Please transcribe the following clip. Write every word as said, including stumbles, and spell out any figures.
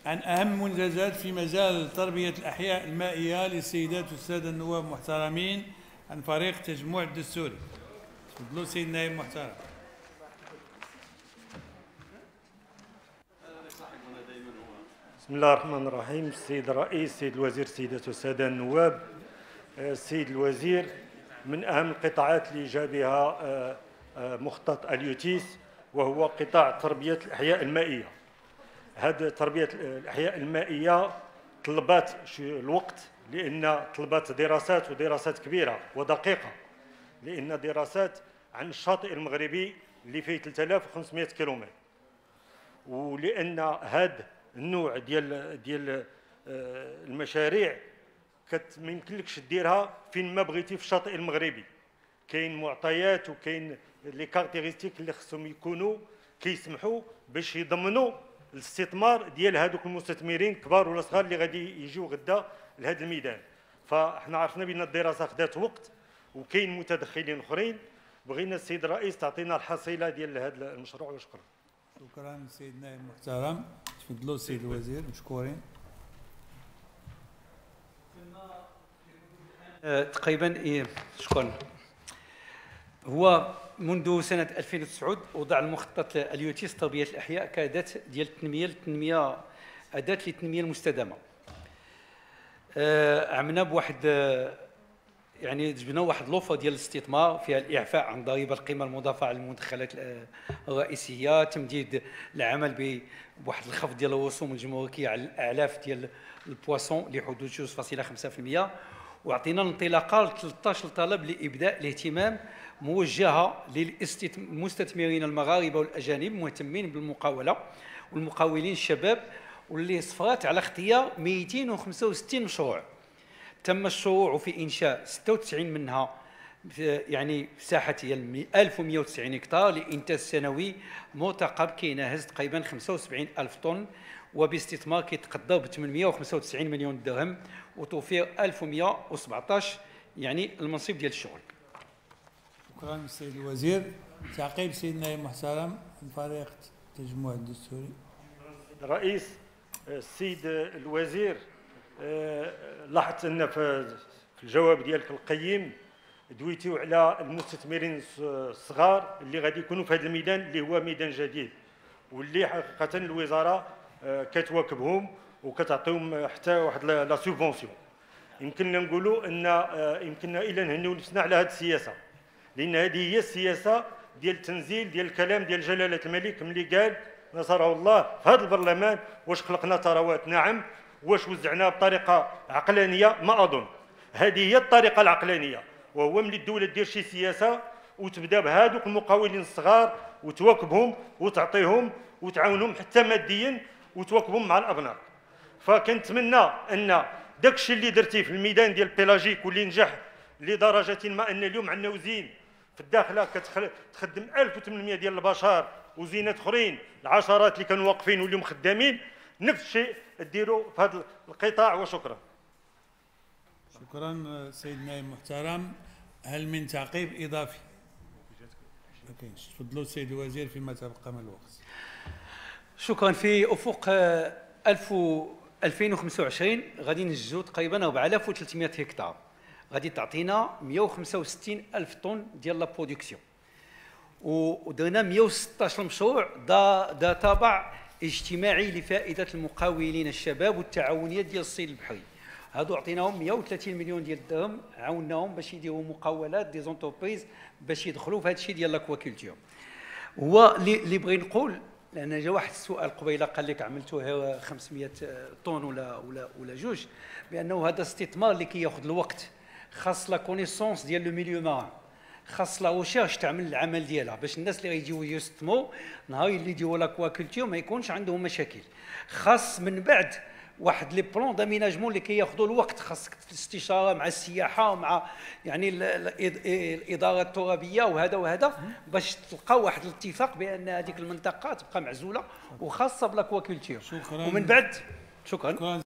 عن أهم منجزات في مجال تربية الأحياء المائية للسيدات والسادة النواب المحترمين عن فريق تجمع الدستوري. تفضلوا سيد النائب المحترم. بسم الله الرحمن الرحيم. السيد الرئيس، السيد الوزير، السيدات والسادة النواب، السيد الوزير، من أهم القطاعات اللي جاء بها مخطط اليوتيس وهو قطاع تربية الأحياء المائية. هذه تربية الأحياء المائية طلبات الوقت، لأن طلبات دراسات ودراسات كبيرة ودقيقة، لأن دراسات عن الشاطئ المغربي اللي فيه ثلاثة آلاف وخمسمائة كيلومتر، ولأن هذا النوع ديال ديال المشاريع كت ما يمكنلكش ديرها فين ما بغيتي في الشاطئ المغربي. كاين معطيات وكاين لي كاركتيرستيك اللي خصهم يكونوا كيسمحوا باش يضمنوا الاستثمار ديال هذوك المستثمرين كبار ولا صغار اللي غادي يجيو غدا لهذا الميدان. فاحنا عرفنا بان الدراسه خدات وقت وكاين متدخلين اخرين. بغينا السيد الرئيس تعطينا الحصيله ديال هذا المشروع وشكرا. شكرا السيد النائب المحترم. تفضلوا السيد الوزير، مشكورين. تقريبا إيه شكرا. هو منذ سنة ألفين وتسعة وضع المخطط اليوتيس تربية الأحياء كأداة ديال التنمية للتنمية أداة للتنمية المستدامة. عملنا بواحد يعني جبنا واحد لوفر ديال الاستثمار فيها الإعفاء عن ضريبة القيمة المضافة على المدخلات الرئيسية، تمديد العمل بواحد الخفض ديال الرسوم الجمركية على الأعلاف ديال البواسون لحدود جوج فاصلة خمسة بالمئة، وعطينا الانطلاقه ل ثلاثة عشر طلب لابداء الاهتمام موجهه للمستثمرين المغاربه والاجانب المهتمين بالمقاوله والمقاولين الشباب، واللي صفرات على اختيار مئتين وخمسة وستين مشروع. تم الشروع في انشاء ستة وتسعين منها في يعني في ساحه ديال ألف ومئة وتسعين هكتار لانتاج سنوي مرتقب كيناهز تقريبا خمسة وسبعين ألف طن، وباستثمار كيتقدر ب ثمانمئة وخمسة وتسعين مليون درهم وتوفير ألف ومئة وسبعطاش يعني المنصب ديال الشغل. شكرا السيد الوزير. تعقيب السيد النائب المحترم من فريق التجمع الدستوري. الرئيس، السيد الوزير، لاحظت ان في الجواب ديالك القيم دويتيو على المستثمرين الصغار اللي غادي يكونوا في هذا الميدان اللي هو ميدان جديد، واللي حقيقه الوزاره كتواكبهم وكتعطيهم حتى واحد لا سوبونسيون. يمكننا نقولوا ان يمكننا الى نهنيو نفسنا على هذه السياسه، لان هذه هي السياسه ديال التنزيل ديال الكلام ديال جلاله الملك ملي قال نصره الله في هذا البرلمان: واش خلقنا ثروات؟ نعم. واش وزعناها بطريقه عقلانيه؟ ما اظن. هذه هي الطريقه العقلانيه، وهو ملي الدوله دير شي سياسه وتبدا بهذوك المقاولين الصغار وتواكبهم وتعطيهم وتعاونهم حتى ماديا وتواكبهم مع الابناء. فكنتمنى ان داك الشيء اللي درتيه في الميدان ديال بيلاجيك واللي نجح لدرجه ما ان اليوم عندنا وزين في الداخله كتخدم ألف وثمانمئة ديال البشر وزينات اخرين العشرات اللي كانوا واقفين واليوم خدامين، نفس الشيء ديروا في هذا القطاع. وشكرا. شكرا سيد النائب المحترم. هل من تعقيب اضافي؟ ما كاينش. تفضلوا السيد الوزير فيما تبقى من الوقت. شكرا. في افق ألفين وخمسة وعشرين غادي ننجزوا تقريبا أربعة آلاف وثلاثمئة هكتار، غادي تعطينا مئة وخمسة وستين ألف طن ديال لا برودكسيون، ودرنا مئة وستة عشر مشروع دا, دا تابع اجتماعي لفائده المقاولين الشباب والتعاونيات ديال الصيد البحري. هادو عطيناهم مئة وثلاثين مليون ديال الدرهم، عاوناهم باش يديروا مقاولات دي زونتربريز باش يدخلوا في هذا الشيء ديال لاكواكولتور. هو اللي بغي نقول، لان جا واحد السؤال قبيله قال لك عملتوه خمسمئة طن ولا ولا ولا جوج، بانه هذا استثمار اللي كياخذ الوقت، خاص لا كونيسونس ديال لو ميليو ماران، خاص لا ريشيرش تعمل العمل ديالها باش الناس اللي غيجيو يستثمروا نهار اللي يديروا لاكواكولتور ما يكونش عندهم مشاكل. خاص من بعد واحد لي بلون داميناجمون اللي كياخذوا الوقت، خاصك الاستشاره مع السياحه ومع يعني الاداره الترابيه وهذا وهذا باش تلقاو واحد الاتفاق بان هذيك المنطقه تبقى معزوله وخاصه بلاكواكولتور. ومن بعد شكرا.